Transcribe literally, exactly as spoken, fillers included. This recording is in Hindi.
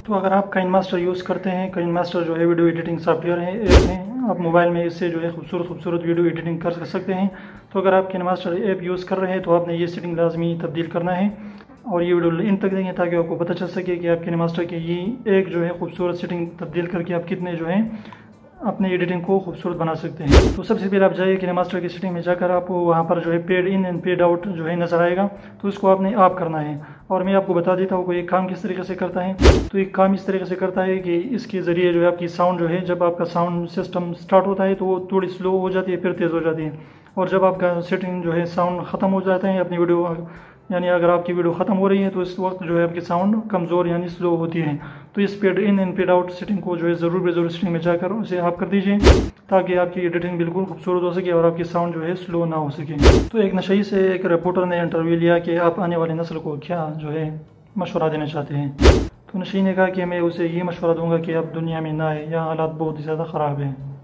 तो अगर आप काइन मास्टर यूज़ करते हैं, काइन मास्टर जो है वीडियो एडिटिंग सॉफ्टवेयर है, ऐप है, आप मोबाइल में इससे जो है खूबसूरत खूबसूरत वीडियो एडिटिंग कर सकते हैं। तो अगर आप काइन मास्टर ऐप यूज़ कर रहे हैं तो आपने ये सेटिंग लाजमी तब्दील करना है और ये वीडियो इन तक देंगे ताकि आपको पता चल सके कि आप काइन मास्टर की ये एक जो है खूबसूरत सेटिंग तब्दील करके आप कितने जो है अपने एडिटिंग को खूबसूरत बना सकते हैं। तो सबसे पहले आप जाइए काइन मास्टर की सेटिंग में जाकर आपको वहाँ पर जो है paid in and paid out जो है नज़र आएगा, तो इसको आपने ऑफ करना है। और मैं आपको बता देता हूँ कि एक काम किस तरीके से करता है। तो एक काम इस तरीके से करता है कि इसके ज़रिए जो है आपकी साउंड जो है, जब आपका साउंड सिस्टम स्टार्ट होता है तो वो थोड़ी स्लो हो जाती है, फिर तेज़ हो जाती है, और जब आपका सेटिंग जो है साउंड ख़त्म हो जाता है अपनी वीडियो, यानी अगर आपकी वीडियो ख़त्म हो रही है तो इस वक्त जो है आपकी साउंड कमज़ोर यानी स्लो होती है। तो इस paid in and paid out setting को जो है ज़रूर भी ज़रूर सेटिंग में जाकर उसे आप कर दीजिए ताकि आपकी एडिटिंग बिल्कुल खूबसूरत हो सके और आपकी साउंड जो है स्लो ना हो सके। तो एक नशई से एक रिपोर्टर ने इंटरव्यू लिया कि आप आने वाली नस्ल को क्या जो है मशवरा देना चाहते हैं। तो नशई ने कहा कि मैं उसे ये मशवरा दूंगा कि आप दुनिया में ना आए, यहाँ हालात बहुत ज़्यादा ख़राब हैं।